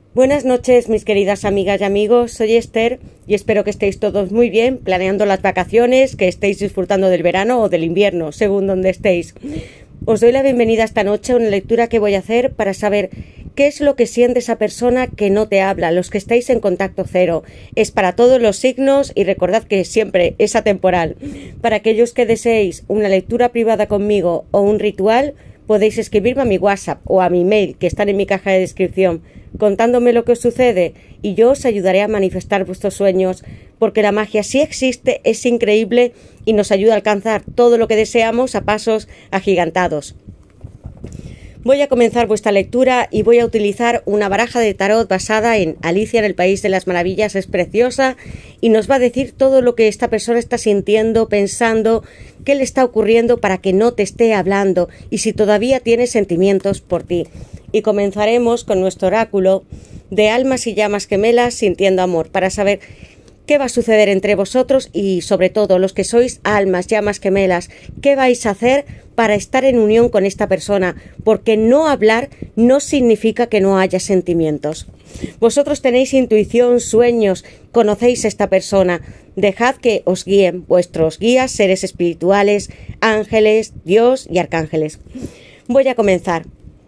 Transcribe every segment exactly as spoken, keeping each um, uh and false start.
Buenas noches, mis queridas amigas y amigos, soy Esther y espero que estéis todos muy bien, planeando las vacaciones, que estéis disfrutando del verano o del invierno, según donde estéis. Os doy la bienvenida esta noche a una lectura que voy a hacer para saber qué es lo que siente esa persona que no te habla, los que estáis en contacto cero. Es para todos los signos y recordad que siempre es atemporal. Para aquellos que deseéis una lectura privada conmigo o un ritual, podéis escribirme a mi WhatsApp o a mi mail, que están en mi caja de descripción, contándome lo que os sucede, y yo os ayudaré a manifestar vuestros sueños, porque la magia sí existe, es increíble y nos ayuda a alcanzar todo lo que deseamos a pasos agigantados. Voy a comenzar vuestra lectura y voy a utilizar una baraja de tarot basada en Alicia en el País de las Maravillas. Es preciosa y nos va a decir todo lo que esta persona está sintiendo, pensando, qué le está ocurriendo para que no te esté hablando y si todavía tiene sentimientos por ti. Y comenzaremos con nuestro oráculo de almas y llamas gemelas sintiendo amor, para saber qué va a suceder entre vosotros y, sobre todo, los que sois almas, llamas gemelas, qué vais a hacer para estar en unión con esta persona, porque no hablar no significa que no haya sentimientos. Vosotros tenéis intuición, sueños, conocéis a esta persona. Dejad que os guíen vuestros guías, seres espirituales, ángeles, Dios y arcángeles. Voy a comenzar.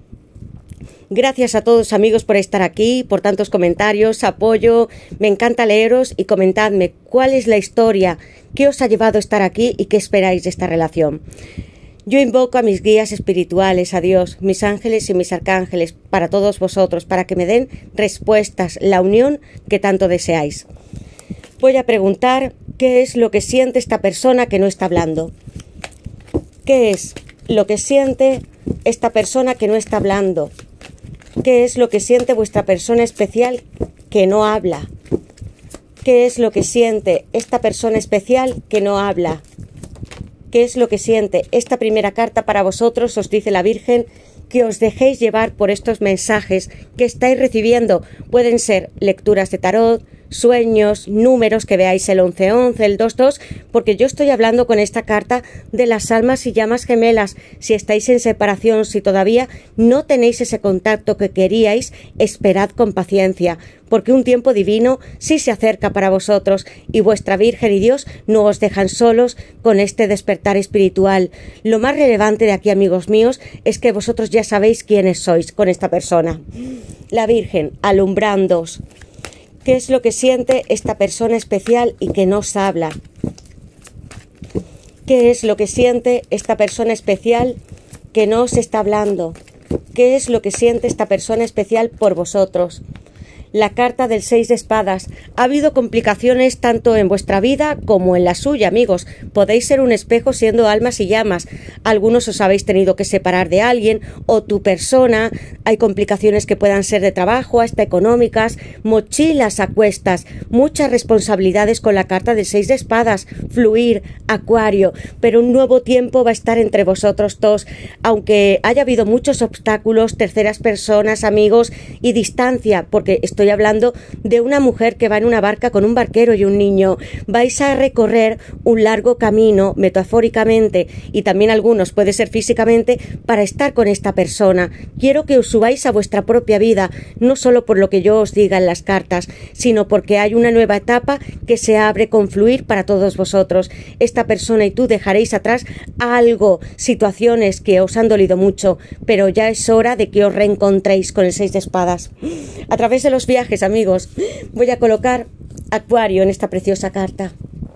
Gracias a todos, amigos, por estar aquí, por tantos comentarios, apoyo. Me encanta leeros y comentadme cuál es la historia, qué os ha llevado a estar aquí y qué esperáis de esta relación. Yo invoco a mis guías espirituales, a Dios, mis ángeles y mis arcángeles, para todos vosotros, para que me den respuestas, la unión que tanto deseáis. Voy a preguntar qué es lo que siente esta persona que no está hablando. ¿Qué es lo que siente esta persona que no está hablando? ¿Qué es lo que siente vuestra persona especial que no habla? ¿Qué es lo que siente esta persona especial que no habla? ¿Qué es lo que siente? Esta primera carta para vosotros os dice la Virgen que os dejéis llevar por estos mensajes que estáis recibiendo. Pueden ser lecturas de tarot, sueños, números, que veáis el once once, el dos dos, porque yo estoy hablando con esta carta de las almas y llamas gemelas. Si estáis en separación, si todavía no tenéis ese contacto que queríais, esperad con paciencia, porque un tiempo divino sí se acerca para vosotros y vuestra Virgen y Dios no os dejan solos con este despertar espiritual. Lo más relevante de aquí, amigos míos, es que vosotros ya sabéis quiénes sois con esta persona. La Virgen alumbrándoos. ¿Qué es lo que siente esta persona especial y que no os habla? ¿Qué es lo que siente esta persona especial que no os está hablando? ¿Qué es lo que siente esta persona especial por vosotros? La carta del seis de espadas. Ha habido complicaciones tanto en vuestra vida como en la suya, amigos. Podéis ser un espejo siendo almas y llamas. Algunos os habéis tenido que separar de alguien o tu persona. Hay complicaciones que puedan ser de trabajo, hasta económicas, mochilas a cuestas, muchas responsabilidades con la carta del seis de espadas, fluir, Acuario. Pero un nuevo tiempo va a estar entre vosotros dos, aunque haya habido muchos obstáculos, terceras personas, amigos y distancia, porque estoy Estoy hablando de una mujer que va en una barca con un barquero y un niño. Vais a recorrer un largo camino, metafóricamente, y también algunos puede ser físicamente, para estar con esta persona. Quiero que os subáis a vuestra propia vida, no solo por lo que yo os diga en las cartas, sino porque hay una nueva etapa que se abre con fluir para todos vosotros. Esta persona y tú dejaréis atrás algo, situaciones que os han dolido mucho, pero ya es hora de que os reencontréis con el seis de espadas. A través de los viajes, amigos, voy a colocar Acuario en esta preciosa carta.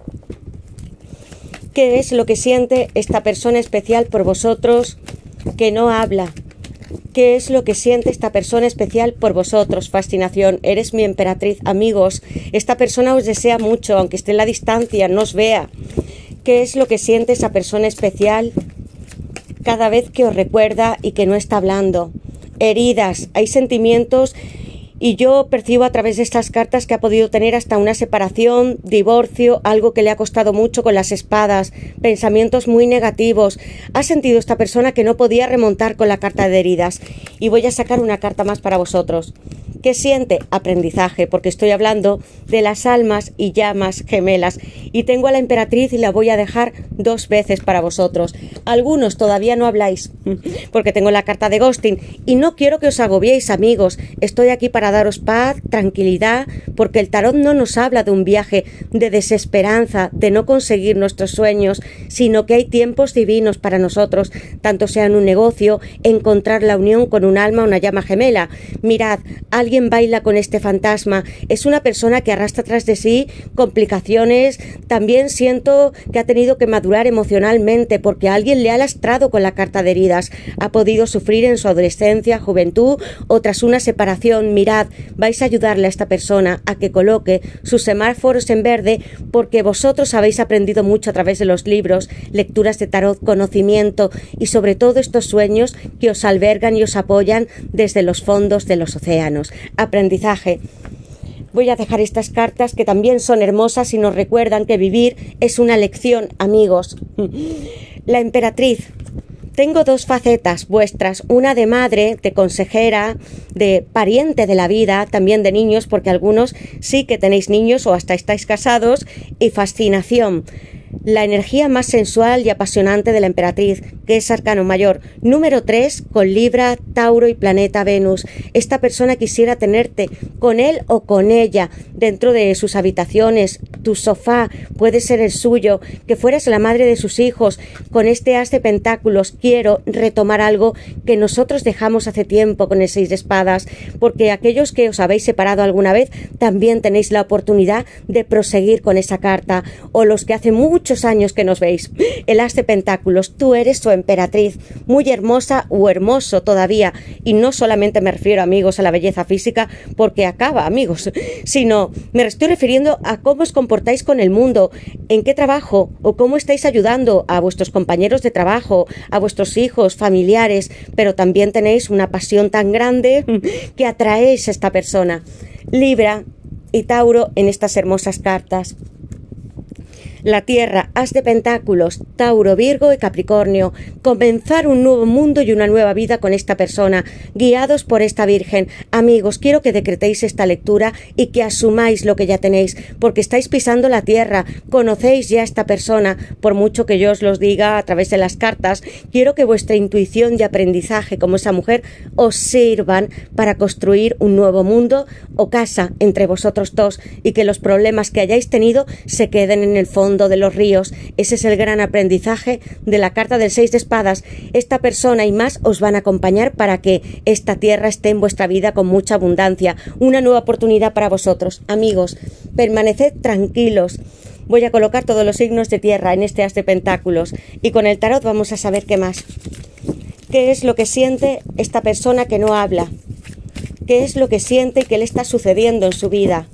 ¿Qué es lo que siente esta persona especial por vosotros que no habla? ¿Qué es lo que siente esta persona especial por vosotros? Fascinación. Eres mi emperatriz, amigos. Esta persona os desea mucho, aunque esté en la distancia, no os vea. ¿Qué es lo que siente esa persona especial cada vez que os recuerda y que no está hablando? Heridas. Hay sentimientos. Y yo percibo a través de estas cartas que ha podido tener hasta una separación, divorcio, algo que le ha costado mucho con las espadas, pensamientos muy negativos. Ha sentido esta persona que no podía remontar con la carta de heridas. Y voy a sacar una carta más para vosotros. ¿Qué siente? Aprendizaje, porque estoy hablando de las almas y llamas gemelas. Y tengo a la emperatriz y la voy a dejar dos veces para vosotros. Algunos todavía no habláis, porque tengo la carta de ghosting. Y no quiero que os agobiéis, amigos. Estoy aquí para daros paz, tranquilidad, porque el tarot no nos habla de un viaje de desesperanza, de no conseguir nuestros sueños, sino que hay tiempos divinos para nosotros, tanto sea en un negocio, encontrar la unión con un alma, una llama gemela. Mirad, alguien baila con este fantasma, es una persona que arrastra tras de sí complicaciones. También siento que ha tenido que madurar emocionalmente porque alguien le ha lastrado con la carta de heridas, ha podido sufrir en su adolescencia, juventud o tras una separación. Mirad, vais a ayudarle a esta persona a que coloque sus semáforos en verde, porque vosotros habéis aprendido mucho a través de los libros, lecturas de tarot, conocimiento y sobre todo estos sueños que os albergan y os apoyan desde los fondos de los océanos. Aprendizaje. Voy a dejar estas cartas que también son hermosas y nos recuerdan que vivir es una lección, amigos. La emperatriz. Tengo dos facetas vuestras, una de madre, de consejera, de pariente de la vida, también de niños, porque algunos sí que tenéis niños o hasta estáis casados, y fascinación. La energía más sensual y apasionante de la emperatriz, que es arcano mayor. Número tres, con Libra, Tauro y planeta Venus. Esta persona quisiera tenerte con él o con ella dentro de sus habitaciones. Tu sofá puede ser el suyo, que fueras la madre de sus hijos. Con este as de pentáculos quiero retomar algo que nosotros dejamos hace tiempo con el seis de espadas, porque aquellos que os habéis separado alguna vez también tenéis la oportunidad de proseguir con esa carta, o los que hace mucho muchos años que nos veis. El as de pentáculos, tú eres su emperatriz, muy hermosa o hermoso todavía, y no solamente me refiero, amigos, a la belleza física, porque acaba, amigos, sino me estoy refiriendo a cómo os comportáis con el mundo, en qué trabajo o cómo estáis ayudando a vuestros compañeros de trabajo, a vuestros hijos, familiares, pero también tenéis una pasión tan grande que atraéis a esta persona. Libra y Tauro en estas hermosas cartas. La Tierra, as de pentáculos, Tauro, Virgo y Capricornio. Comenzar un nuevo mundo y una nueva vida con esta persona, guiados por esta Virgen. Amigos, quiero que decretéis esta lectura y que asumáis lo que ya tenéis, porque estáis pisando la Tierra, conocéis ya a esta persona. Por mucho que yo os los diga a través de las cartas, quiero que vuestra intuición y aprendizaje como esa mujer os sirvan para construir un nuevo mundo o casa entre vosotros dos, y que los problemas que hayáis tenido se queden en el fondo de los ríos. Ese es el gran aprendizaje de la carta del seis de espadas. Esta persona y más os van a acompañar para que esta tierra esté en vuestra vida con mucha abundancia. Una nueva oportunidad para vosotros. Amigos, permaneced tranquilos. Voy a colocar todos los signos de tierra en este as de pentáculos y con el tarot vamos a saber qué más. ¿Qué es lo que siente esta persona que no habla? ¿Qué es lo que siente y qué le está sucediendo en su vida?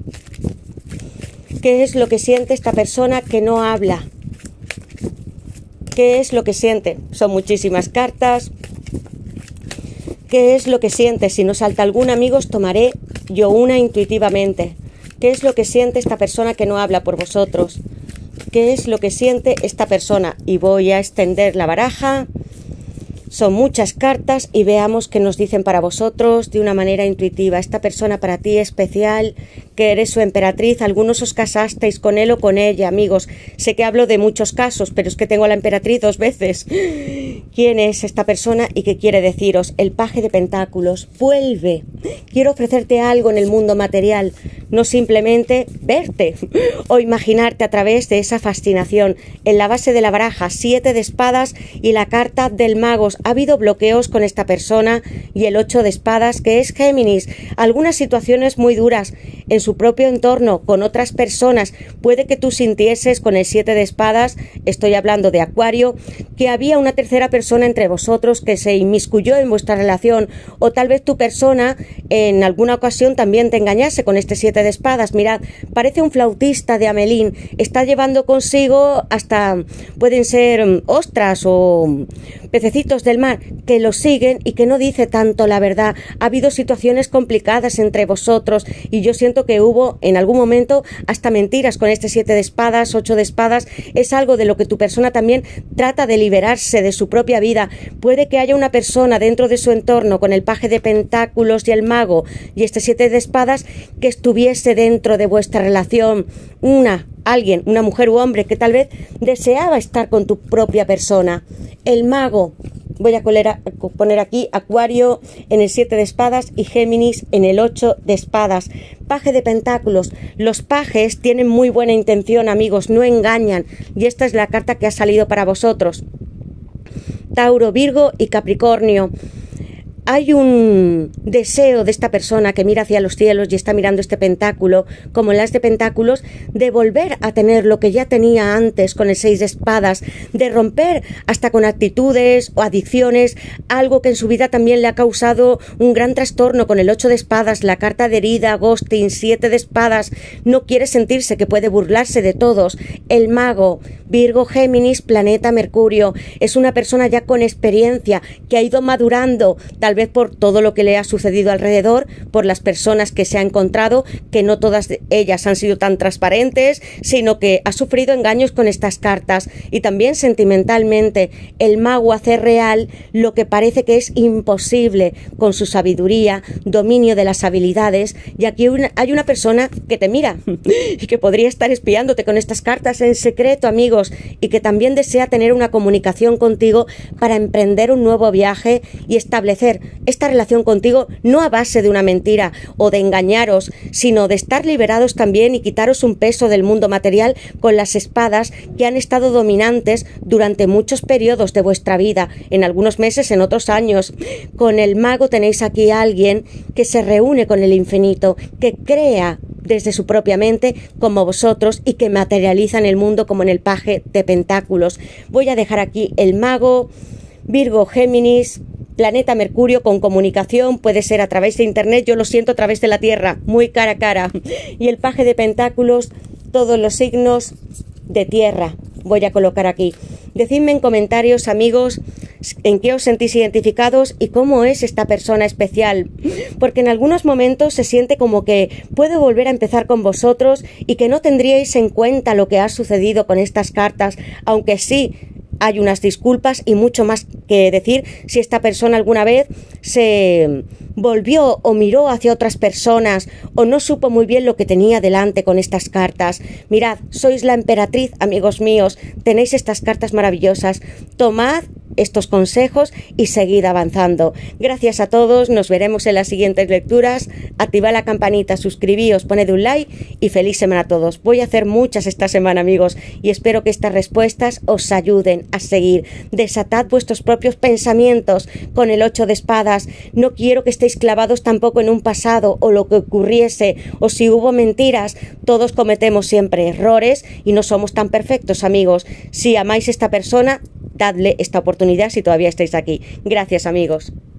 ¿Qué es lo que siente esta persona que no habla? ¿Qué es lo que siente? Son muchísimas cartas. ¿Qué es lo que siente? Si nos salta alguna, amigos, tomaré yo una intuitivamente. ¿Qué es lo que siente esta persona que no habla por vosotros? ¿Qué es lo que siente esta persona? Y voy a extender la baraja. Son muchas cartas y veamos qué nos dicen para vosotros de una manera intuitiva. Esta persona para ti especial, que eres su emperatriz. Algunos os casasteis con él o con ella, amigos. Sé que hablo de muchos casos, pero es que tengo a la emperatriz dos veces. ¿Quién es esta persona y qué quiere deciros? El paje de pentáculos. Vuelve. Quiero ofrecerte algo en el mundo material, no simplemente verte o imaginarte a través de esa fascinación. En la base de la baraja, siete de espadas y la carta del mago. Ha habido bloqueos con esta persona y el ocho de espadas, que es Géminis. Algunas situaciones muy duras en su propio entorno, con otras personas. Puede que tú sintieses con el siete de espadas, estoy hablando de Acuario, que había una tercera persona entre vosotros que se inmiscuyó en vuestra relación, o tal vez tu persona en alguna ocasión también te engañase con este siete de espadas. Mirad, parece un flautista de Amelín, está llevando consigo hasta, pueden ser ostras o pececitos del mar, que lo siguen y que no dice tanto la verdad. Ha habido situaciones complicadas entre vosotros y yo siento siento que hubo en algún momento hasta mentiras con este siete de espadas, ocho de espadas. Es algo de lo que tu persona también trata de liberarse de su propia vida. Puede que haya una persona dentro de su entorno con el paje de pentáculos y el mago y este siete de espadas que estuviese dentro de vuestra relación. Una, alguien, una mujer u hombre que tal vez deseaba estar con tu propia persona. El mago. Voy a poner aquí Acuario en el siete de espadas y Géminis en el ocho de espadas. Paje de pentáculos. Los pajes tienen muy buena intención, amigos, no engañan. Y esta es la carta que ha salido para vosotros. Tauro, Virgo y Capricornio. Hay un deseo de esta persona que mira hacia los cielos y está mirando este pentáculo, como el as de pentáculos, de volver a tener lo que ya tenía antes con el seis de espadas, de romper hasta con actitudes o adicciones, algo que en su vida también le ha causado un gran trastorno con el ocho de espadas, la carta de herida, ghosting, siete de espadas. No quiere sentirse que puede burlarse de todos. El mago, Virgo, Géminis, planeta Mercurio. Es una persona ya con experiencia que ha ido madurando, tal vez por todo lo que le ha sucedido alrededor, por las personas que se ha encontrado, que no todas ellas han sido tan transparentes, sino que ha sufrido engaños con estas cartas. Y también sentimentalmente, el mago hace real lo que parece que es imposible con su sabiduría, dominio de las habilidades. Y aquí una, hay una persona que te mira y que podría estar espiándote con estas cartas en secreto, amigos, y que también desea tener una comunicación contigo para emprender un nuevo viaje y establecer esta relación contigo, no a base de una mentira o de engañaros, sino de estar liberados también y quitaros un peso del mundo material con las espadas que han estado dominantes durante muchos periodos de vuestra vida, en algunos meses, en otros años. Con el mago tenéis aquí a alguien que se reúne con el infinito, que crea desde su propia mente como vosotros y que materializa en el mundo como en el paje de pentáculos. Voy a dejar aquí el mago, Virgo, Géminis, planeta Mercurio con comunicación, puede ser a través de internet, yo lo siento a través de la Tierra, muy cara a cara. Y el paje de pentáculos, todos los signos de tierra. Voy a colocar aquí. Decidme en comentarios, amigos, en qué os sentís identificados y cómo es esta persona especial. Porque en algunos momentos se siente como que puede volver a empezar con vosotros y que no tendríais en cuenta lo que ha sucedido con estas cartas, aunque sí hay unas disculpas y mucho más que decir si esta persona alguna vez se volvió o miró hacia otras personas o no supo muy bien lo que tenía delante con estas cartas. Mirad, sois la emperatriz, amigos míos, tenéis estas cartas maravillosas. Tomad estos consejos y seguid avanzando. Gracias a todos, nos veremos en las siguientes lecturas. Activad la campanita, suscribíos, poned un like y feliz semana a todos. Voy a hacer muchas esta semana, amigos, y espero que estas respuestas os ayuden a seguir. Desatad vuestros propios pensamientos con el ocho de espadas. No quiero que estéis clavados tampoco en un pasado o lo que ocurriese o si hubo mentiras. Todos cometemos siempre errores y no somos tan perfectos, amigos. Si amáis a esta persona, dadle esta oportunidad si todavía estáis aquí. Gracias, amigos.